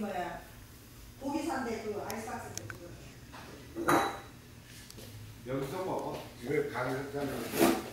뭐야 고기 산대 그 아이스박스 그거. 여기서 먹어. 이걸 가게에서 짜는